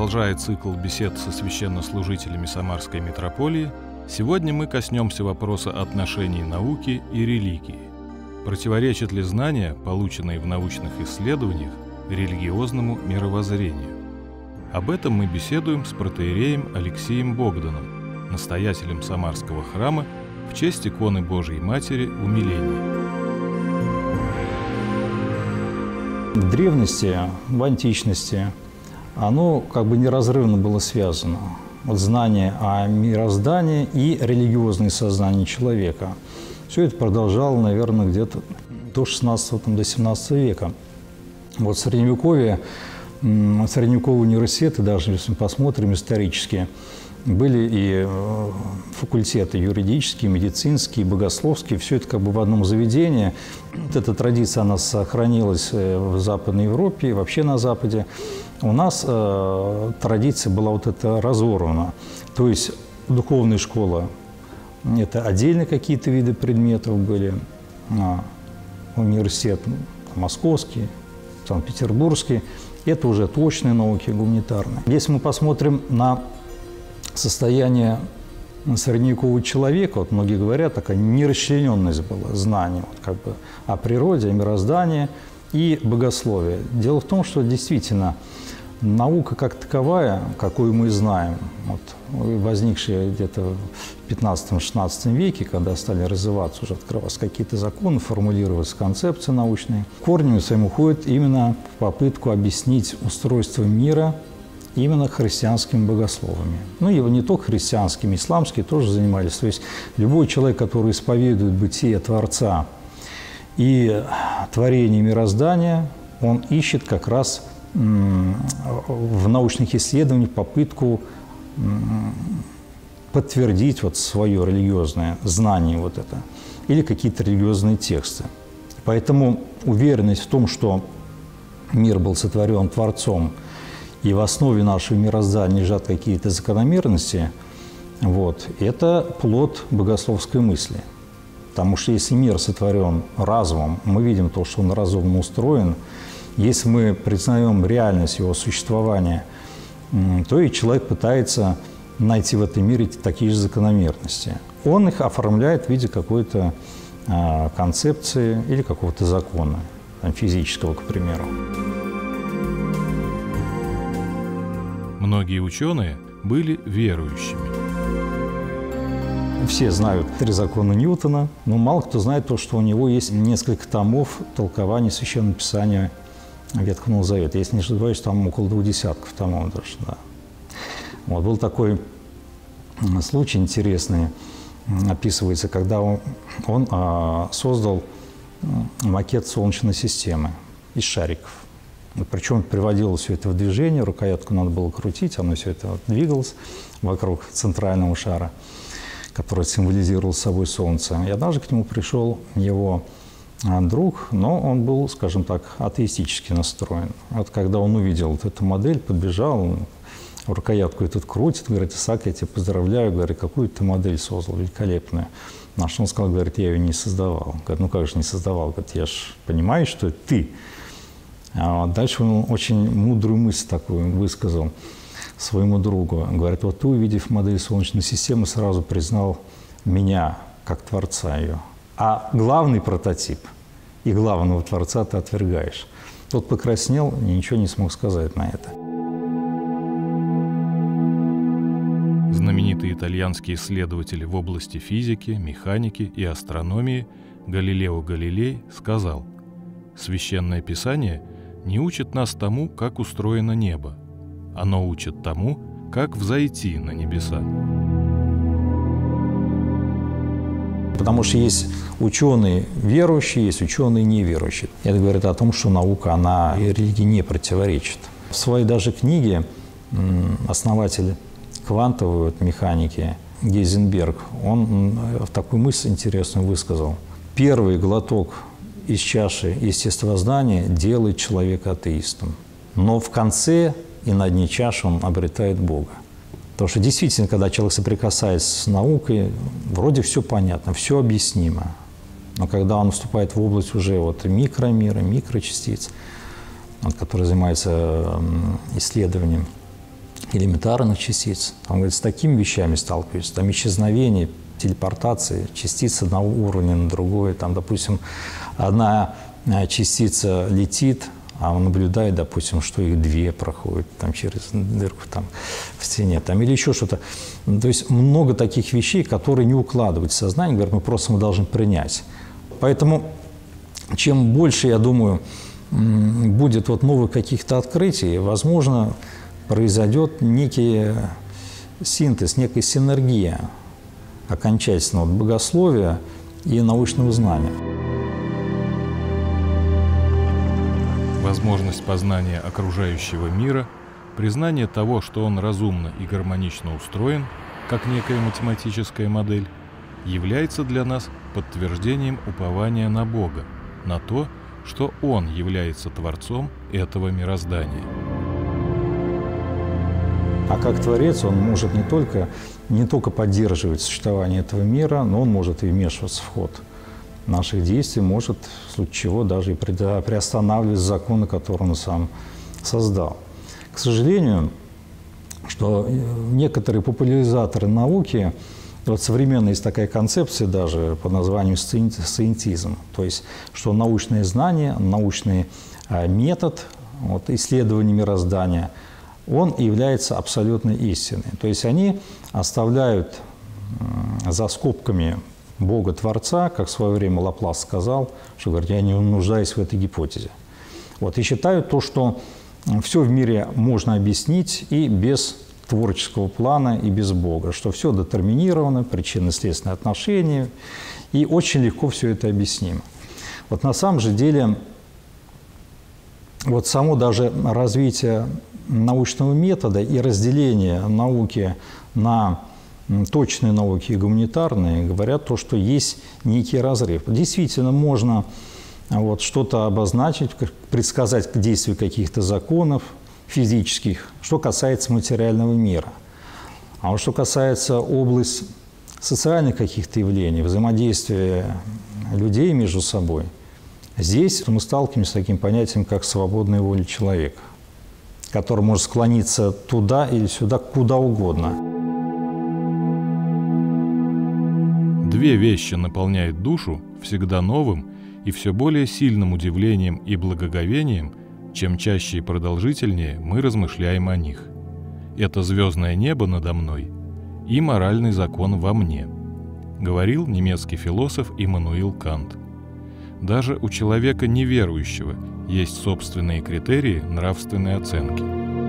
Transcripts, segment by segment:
Продолжая цикл бесед со священнослужителями Самарской митрополии, сегодня мы коснемся вопроса отношений науки и религии. Противоречат ли знания, полученные в научных исследованиях, религиозному мировоззрению? Об этом мы беседуем с протоиереем Алексеем Богданом, настоятелем Самарского храма в честь иконы Божией Матери Умиления. В древности, в античности, оно как бы неразрывно было связано. Вот знание о мироздании и религиозное сознание человека. Все это продолжало, наверное, где-то до 16 до 17 века. Вот в Средневековье, средневековые университеты, даже если мы посмотрим исторически, были и факультеты юридические, медицинские, богословские, все это как бы в одном заведении. Вот эта традиция, она сохранилась в Западной Европе и вообще на Западе. У нас традиция была вот эта разорвана. То есть духовная школа – это отдельные какие-то виды предметов были. Университет московский, санкт-петербургский – это уже точные науки, гуманитарные. Если мы посмотрим на состояние средневекового человека, вот многие говорят, такая нерасчлененность была знаний вот как бы о природе, о мироздании и богословии. Дело в том, что действительно наука как таковая, какую мы знаем, вот, возникшая где-то в 15-16 веке, когда стали развиваться, уже открываться какие-то законы, формулироваться концепции научные, корнями своим уходит именно в попытку объяснить устройство мира именно христианскими богословами. Ну, и не только христианскими, исламские тоже занимались. То есть любой человек, который исповедует бытие Творца и творение мироздания, он ищет как раз в научных исследованиях попытку подтвердить вот свое религиозное знание вот это, или какие-то религиозные тексты. Поэтому уверенность в том, что мир был сотворен Творцом, и в основе нашего мироздания лежат какие-то закономерности, вот, это плод богословской мысли. Потому что если мир сотворен разумом, мы видим то, что он разумно устроен, если мы признаем реальность его существования, то и человек пытается найти в этом мире такие же закономерности. Он их оформляет в виде какой-то концепции или какого-то закона, физического, к примеру. Многие ученые были верующими. Все знают 3 закона Ньютона, но мало кто знает то, что у него есть несколько томов толкования Священного Писания Ветхого Нового Завета. Если не ошибаюсь, там около 2 десятков томов даже. Да. Вот, был такой случай интересный, описывается, когда он создал макет Солнечной системы из шариков. Причем приводило все это в движение, рукоятку надо было крутить, оно все это двигалось вокруг центрального шара, который символизировал собой Солнце. И однажды к нему пришел его друг, но он был, скажем так, атеистически настроен. Вот когда он увидел вот эту модель, подбежал, рукоятку эту крутит, говорит: Исаак, я тебя поздравляю, говорит, какую ты модель создал, великолепную. На что он сказал, говорит, я ее не создавал. Говорит, ну как же не создавал? Говорит, я же понимаю, что это ты. А дальше он очень мудрую мысль такую высказал своему другу. Говорит, вот ты, увидев модель Солнечной системы, сразу признал меня как Творца ее. А главный прототип и главного Творца ты отвергаешь. Тот покраснел и ничего не смог сказать на это. Знаменитый итальянский исследователь в области физики, механики и астрономии Галилео Галилей сказал: «Священное Писание не учит нас тому, как устроено небо. Оно учит тому, как взойти на небеса». Потому что есть ученые верующие, есть ученые неверующие. Это говорит о том, что наука, она и религии не противоречит. В своей даже книге основатель квантовой механики Гейзенберг, он такую мысль интересную высказал. Первый глоток из чаши естествознания делает человека атеистом. Но в конце и на дне чаши он обретает Бога. Потому что действительно, когда человек соприкасается с наукой, вроде все понятно, все объяснимо. Но когда он вступает в область уже вот микромира, микрочастиц, который занимается исследованием элементарных частиц. Там, говорит, с такими вещами сталкиваются, там исчезновение, телепортации частиц с одного уровня на другой. Там, допустим, одна частица летит, а он наблюдает, допустим, что их две проходят там, через дырку там, в стене, там, или еще что-то. То есть много таких вещей, которые не укладываются в сознание, говорят, мы должны принять. Поэтому чем больше, я думаю, будет вот новых каких-то открытий, возможно, произойдет некий синтез, некая синергия окончательного богословия и научного знания. Возможность познания окружающего мира, признание того, что он разумно и гармонично устроен, как некая математическая модель, является для нас подтверждением упования на Бога, на то, что Он является Творцом этого мироздания. А как Творец, Он может не только поддерживать существование этого мира, но Он может и вмешиваться в ход наших действий, может, в случае чего, даже и приостанавливать законы, которые Он сам создал. К сожалению, что некоторые популяризаторы науки, вот современная есть такая концепция даже под названием сциентизм, то есть, что научное знание, научный метод исследования мироздания, он является абсолютной истиной. То есть они оставляют за скобками Бога-творца, как в свое время Лаплас сказал, что, говорит, я не нуждаюсь в этой гипотезе. И считают то, что все в мире можно объяснить и без творческого плана, и без Бога, что все детерминировано, причинно-следственные отношения, и очень легко все это объяснимо. На самом же деле, само даже развитие научного метода и разделение науки на точные науки и гуманитарные говорят то, что есть некий разрыв. Действительно, можно что-то обозначить, предсказать действие каких-то законов физических, что касается материального мира. А вот что касается области социальных каких-то явлений, взаимодействия людей между собой, здесь мы сталкиваемся с таким понятием, как свободная воля человека, который может склониться туда или сюда, куда угодно. Две вещи наполняют душу всегда новым и все более сильным удивлением и благоговением, чем чаще и продолжительнее мы размышляем о них. Это звездное небо надо мной и моральный закон во мне, говорил немецкий философ Иммануил Кант. Даже у человека неверующего есть собственные критерии нравственной оценки.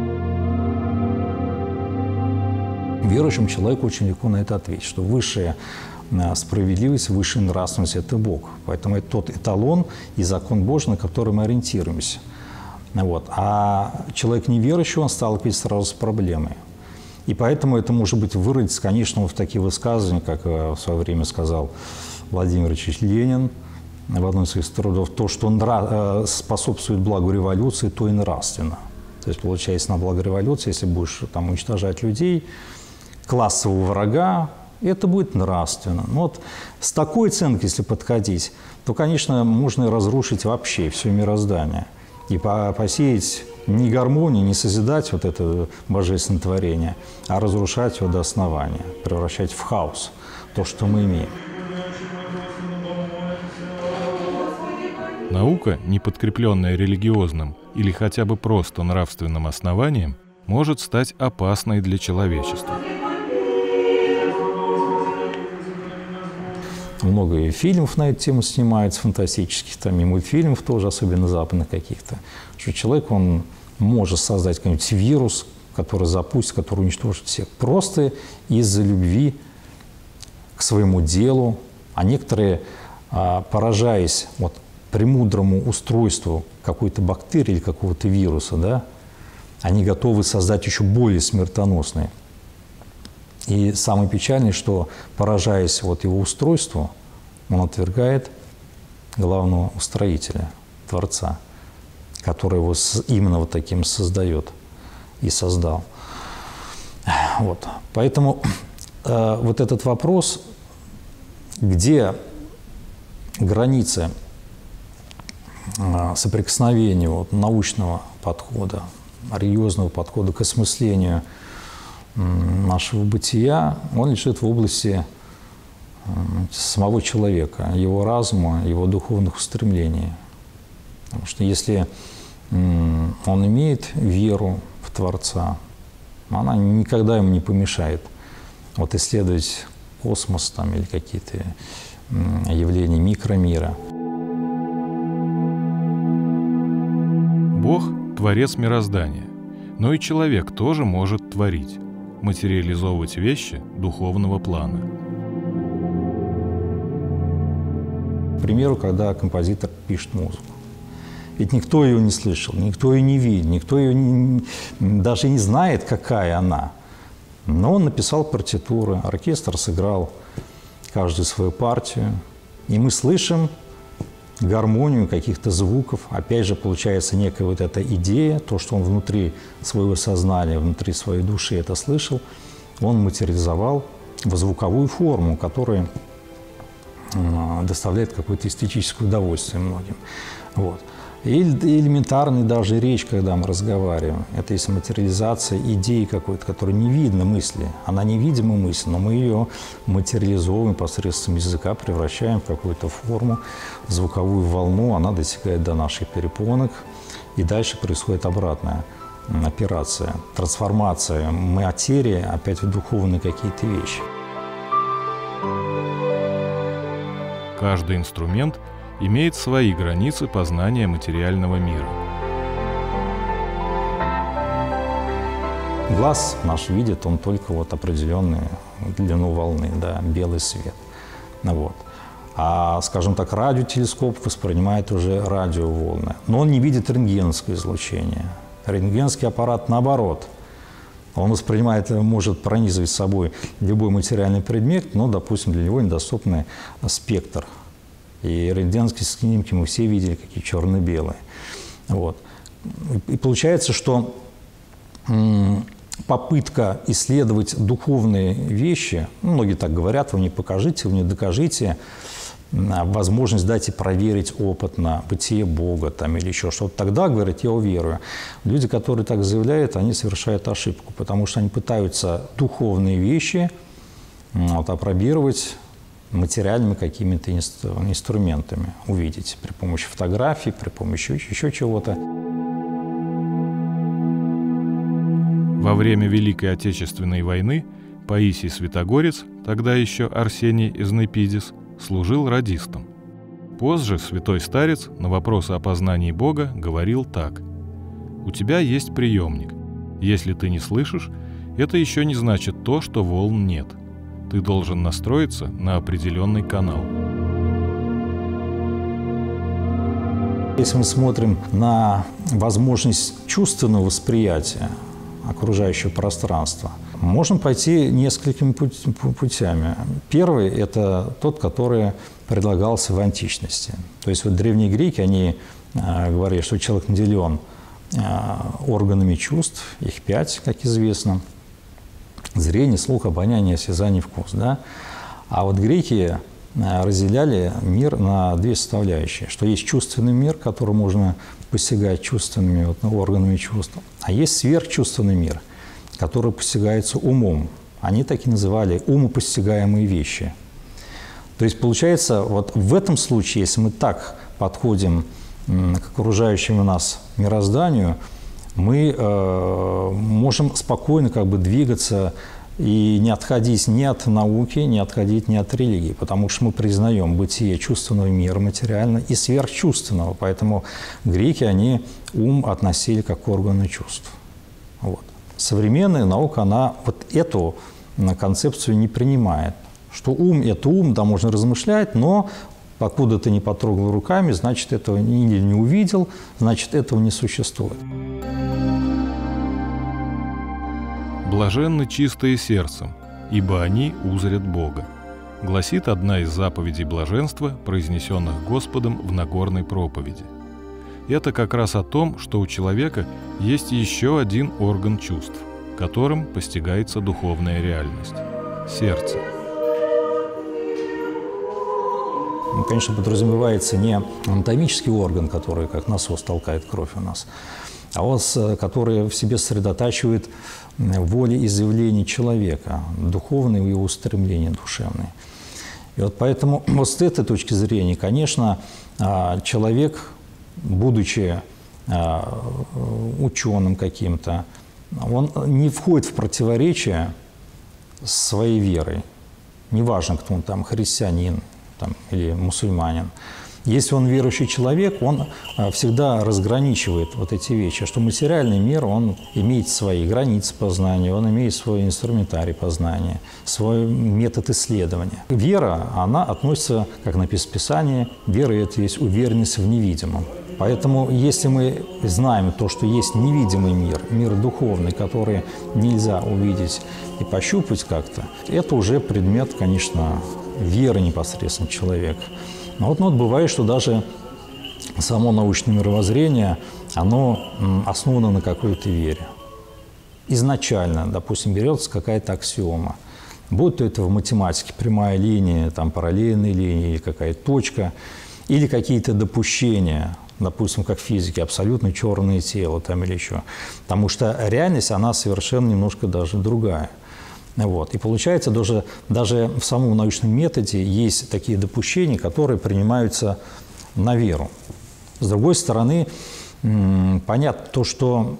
Верующему человеку очень легко на это ответить, что высшая справедливость, высшая нравственность – это Бог. Поэтому это тот эталон и закон Божий, на который мы ориентируемся. А человек неверующий, он сталкивается сразу с проблемой. И поэтому это может быть выразиться, конечно, в такие высказывания, как в свое время сказал Владимир Ильич Ленин в одном из своих трудов, то, что способствует благу революции, то и нравственно. То есть, получается, на благо революции, если будешь уничтожать людей, классового врага, это будет нравственно. Но с такой оценкой, если подходить, то, конечно, можно разрушить вообще все мироздание и посеять не гармонию, не созидать это божественное творение, а разрушать его до основания, превращать в хаос то, что мы имеем. Наука, не подкрепленная религиозным или хотя бы просто нравственным основанием, может стать опасной для человечества. Много и фильмов на эту тему снимается, фантастических, и мультфильмов тоже, особенно западных каких-то. Что человек, он может создать какой-нибудь вирус, который запустит, который уничтожит всех. Просто из-за любви к своему делу. А некоторые, поражаясь премудрому устройству какой-то бактерии или какого-то вируса, они готовы создать еще более смертоносные. И самое печальное, что, поражаясь его устройству, он отвергает главного устроителя, Творца, который его именно таким создает и создал. Поэтому этот вопрос, где границы соприкосновения научного подхода, религиозного подхода к осмыслению нашего бытия, он лежит в области самого человека, его разума, его духовных устремлений. Потому что если он имеет веру в Творца, она никогда ему не помешает вот исследовать космос там, или какие-то явления микромира. Бог – творец мироздания, но и человек тоже может творить, материализовывать вещи духовного плана. К примеру, когда композитор пишет музыку. Ведь никто ее не слышал, никто ее не видит, никто ее даже не знает, какая она. Но он написал партитуры, оркестр сыграл каждую свою партию, и мы слышим гармонию каких-то звуков. Опять же, получается некая вот эта идея, то, что он внутри своего сознания, внутри своей души это слышал, он материализовал в звуковую форму, которая доставляет какое-то эстетическое удовольствие многим. Вот. И элементарная даже речь, когда мы разговариваем, это есть материализация идеи какой-то, которая не видна мысли. Она невидима мысль, но мы ее материализовываем посредством языка, превращаем в какую-то форму, звуковую волну, она достигает до наших перепонок, и дальше происходит обратная операция, трансформация материи опять в духовные какие-то вещи. Каждый инструмент имеет свои границы познания материального мира. Глаз наш видит, он только вот определенную длину волны, да, белый свет. Вот. А, скажем так, радиотелескоп воспринимает уже радиоволны. Но он не видит рентгеновское излучение. Рентгенский аппарат наоборот. Он воспринимает, может пронизывать собой любой материальный предмет, но, допустим, для него недоступный спектр. И рентгеновские снимки мы все видели, какие черно-белые. Вот. И получается, что попытка исследовать духовные вещи, многие так говорят, вы не покажите, вы не докажите, возможность дать и проверить опытно бытие Бога там, или еще что-то. Тогда, говорят, я уверую. Люди, которые так заявляют, они совершают ошибку, потому что они пытаются духовные вещи опробировать материальными какими-то инструментами, увидеть при помощи фотографий, при помощи еще чего-то. Во время Великой Отечественной войны Паисий Святогорец, тогда еще Арсений из Непидис, служил радистом. Позже святой старец на вопросы о познании Бога говорил так: «У тебя есть приемник. Если ты не слышишь, это еще не значит то, что волн нет. Ты должен настроиться на определенный канал». Если мы смотрим на возможность чувственного восприятия окружающего пространства, можно пойти несколькими путями. Первый – это тот, который предлагался в античности. То есть вот древние греки, они говорили, что человек наделен органами чувств, их 5, как известно. Зрение, слух, обоняние, осязание, вкус. Да? А вот греки разделяли мир на 2 составляющие. Что есть чувственный мир, который можно постигать чувственными органами чувств. А есть сверхчувственный мир, который постигается умом. Они так и называли умопостигаемые вещи. То есть получается, вот в этом случае, если мы так подходим к окружающему нас мирозданию, мы можем спокойно как бы двигаться и не отходить ни от науки, не отходить ни от религии, потому что мы признаем бытие чувственного мира материально и сверхчувственного. Поэтому греки, они ум относили как к органу чувств. Вот. Современная наука, она вот эту концепцию не принимает. Что ум – это ум, да, можно размышлять, но покуда ты не потрогал руками, значит, этого или не увидел, значит, этого не существует. «Блаженны чистые сердцем, ибо они узрят Бога», гласит одна из заповедей блаженства, произнесенных Господом в Нагорной проповеди. Это как раз о том, что у человека есть еще один орган чувств, которым постигается духовная реальность – сердце. Конечно, подразумевается не анатомический орган, который как насос толкает кровь у нас, который в себе сосредотачивает волеизъявление человека, духовные его устремления душевные. И вот поэтому вот с этой точки зрения, конечно, человек, будучи ученым каким-то, он не входит в противоречие с своей верой. Неважно, кто он там, христианин там, или мусульманин. Если он верующий человек, он всегда разграничивает вот эти вещи, что материальный мир, он имеет свои границы познания, он имеет свой инструментарий познания, свой метод исследования. Вера, она относится, как написано в Писании, вера – это есть уверенность в невидимом. Поэтому, если мы знаем то, что есть невидимый мир, мир духовный, который нельзя увидеть и пощупать как-то, это уже предмет, конечно, веры непосредственно человека. Но вот бывает, что даже само научное мировоззрение, оно основано на какой-то вере. Изначально, допустим, берется какая-то аксиома. Будь то это в математике прямая линия, там, параллельная линия, или какая-то точка, или какие-то допущения, допустим, как в физике, абсолютно черное тело там, или еще. Потому что реальность, она совершенно немножко даже другая. Вот. И получается, даже в самом научном методе есть такие допущения, которые принимаются на веру. С другой стороны, понятно то, что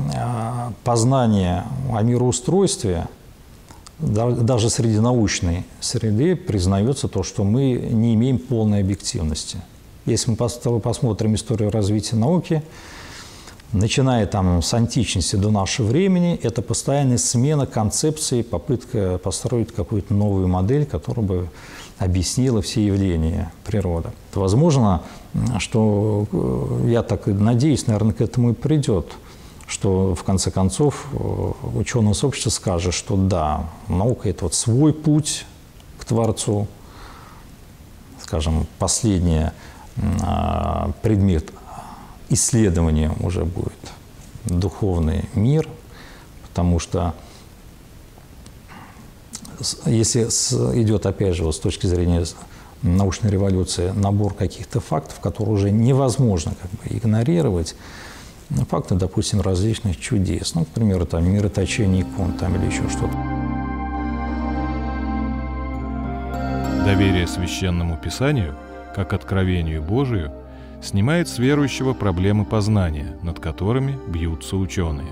познание о мироустройстве, даже среди научной среды, признается то, что мы не имеем полной объективности. Если мы посмотрим историю развития науки, начиная там с античности до нашего времени, это постоянная смена концепции, попытка построить какую-то новую модель, которая бы объяснила все явления природы. Возможно, что, я так и надеюсь, наверное, к этому и придет, что в конце концов ученое сообщество скажет, что да, наука – это вот свой путь к Творцу, скажем, последний предмет исследование уже будет духовный мир, потому что если идет, опять же, вот с точки зрения научной революции, набор каких-то фактов, которые уже невозможно как бы игнорировать, факты, допустим, различных чудес, ну, к примеру, там, мироточение икон там, или еще что-то. Доверие священному Писанию, как откровению Божию, снимает с верующего проблемы познания, над которыми бьются ученые.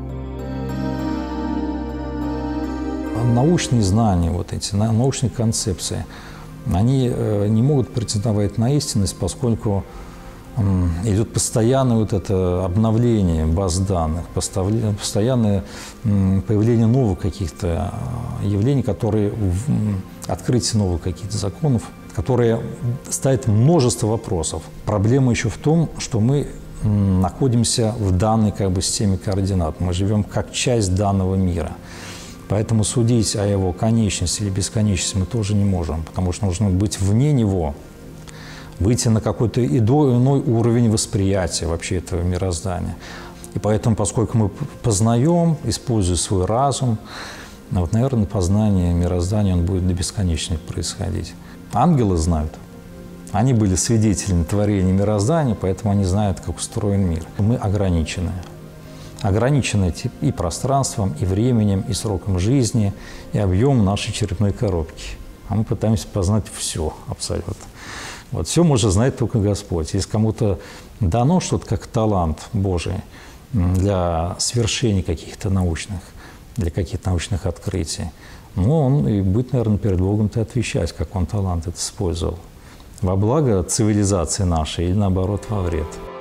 Научные знания, вот эти научные концепции, они не могут претендовать на истинность, поскольку идет постоянное вот это обновление баз данных, постоянное появление новых каких-то явлений, которые открытие новых каких-то законов, которые ставят множество вопросов. Проблема еще в том, что мы находимся в данной как бы системе координат. Мы живем как часть данного мира. Поэтому судить о его конечности или бесконечности мы тоже не можем, потому что нужно быть вне него, выйти на какой-то иной уровень восприятия вообще этого мироздания. И поэтому, поскольку мы познаем, используя свой разум, вот, наверное, познание мироздания он будет до бесконечности происходить. Ангелы знают. Они были свидетелями творения мироздания, поэтому они знают, как устроен мир. Мы ограничены. Ограничены и пространством, и временем, и сроком жизни, и объемом нашей черепной коробки. А мы пытаемся познать все абсолютно. Вот, все может знать только Господь. Если кому-то дано что-то как талант Божий для свершения каких-то научных, для каких-то научных открытий, ну, он и будет, наверное, перед Богом-то отвечать, как он талант это использовал. Во благо цивилизации нашей или, наоборот, во вред.